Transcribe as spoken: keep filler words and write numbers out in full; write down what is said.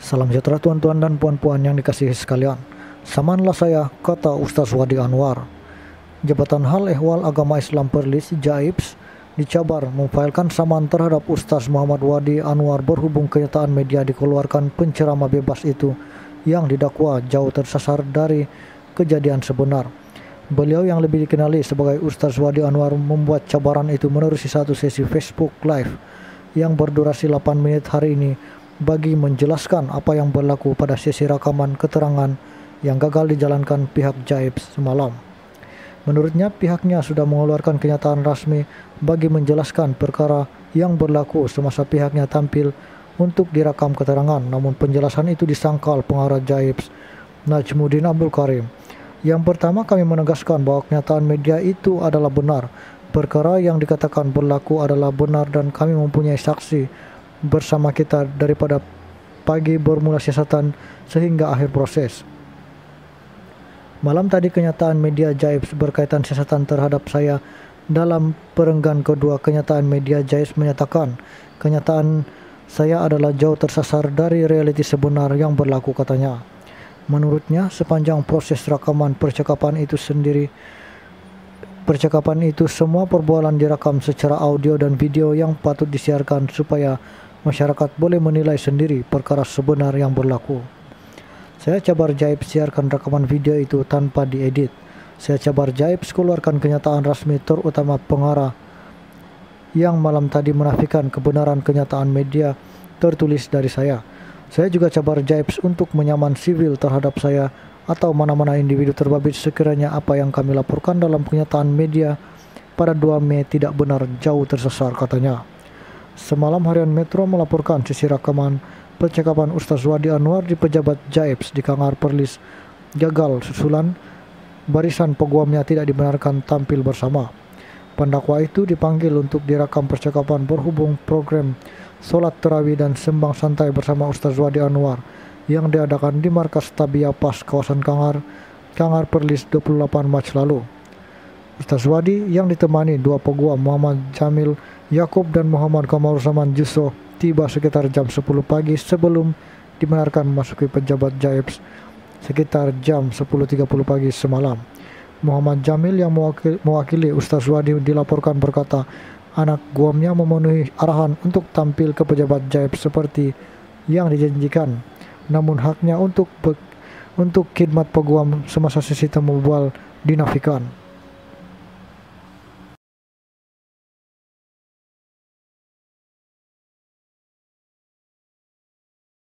Salam sejahtera tuan-tuan dan puan-puan yang dikasihi sekalian. Samanlah saya, kata Ustaz Wadi Anwar. Jabatan Hal Ehwal Agama Islam Perlis (Jaibs) di Cabar memfailkan saman terhadap Ustaz Muhammad Wadi Anwar berhubung kenyataan media dikeluarkan penceramah bebas itu yang didakwa jauh tersasar dari kejadian sebenar. Beliau yang lebih dikenali sebagai Ustaz Wadi Anwar membuat cabaran itu menerusi satu sesi Facebook Live yang berdurasi delapan menit hari ini bagi menjelaskan apa yang berlaku pada sesi rakaman keterangan yang gagal dijalankan pihak Jaibs semalam. Menurutnya, pihaknya sudah mengeluarkan kenyataan rasmi bagi menjelaskan perkara yang berlaku semasa pihaknya tampil untuk direkam keterangan, namun penjelasan itu disangkal pengarah Jaibs, Najmuddin Abdul Karim. Yang pertama, kami menegaskan bahwa kenyataan media itu adalah benar. Perkara yang dikatakan berlaku adalah benar dan kami mempunyai saksi bersama kita daripada pagi bermula siasatan sehingga akhir proses. Malam tadi kenyataan media Jaibs berkaitan siasatan terhadap saya. Dalam perenggan kedua, kenyataan media Jaibs menyatakan kenyataan saya adalah jauh tersasar dari realiti sebenar yang berlaku, katanya. Menurutnya, sepanjang proses rakaman percakapan itu sendiri percakapan itu semua perbualan direkam secara audio dan video yang patut disiarkan supaya masyarakat boleh menilai sendiri perkara sebenar yang berlaku. Saya Cabar Jaibs siarkan rekaman video itu tanpa diedit. Saya Cabar Jaibs keluarkan kenyataan rasmi terutama pengarah yang malam tadi menafikan kebenaran kenyataan media tertulis dari saya. Saya juga Cabar Jaibs untuk menyaman sivil terhadap saya atau mana-mana individu terbabit sekiranya apa yang kami laporkan dalam kenyataan media pada dua Mei tidak benar, jauh tersasar, katanya. Semalam harian Metro melaporkan sesi rekaman percakapan Ustaz Wadi Anwar di pejabat Jaibs di Kangar Perlis gagal susulan barisan peguamnya tidak dibenarkan tampil bersama. Pendakwa itu dipanggil untuk direkam percakapan berhubung program solat tarawih dan sembang santai bersama Ustaz Wadi Anwar yang diadakan di markas Tabia Pas kawasan Kangar, Kangar Perlis dua puluh delapan Maret lalu. Ustaz Wadi yang ditemani dua peguam Muhammad Jamil Yakub dan Muhammad Kamaruzzaman Jusso tiba sekitar jam sepuluh pagi sebelum dibenarkan memasuki pejabat Jaibs sekitar jam sepuluh tiga puluh pagi semalam. Muhammad Jamil yang mewakili, mewakili Ustaz Wadi dilaporkan berkata anak guamnya memenuhi arahan untuk tampil ke pejabat Jaibs seperti yang dijanjikan, namun haknya untuk untuk khidmat peguam semasa sesi temu bual dinafikan.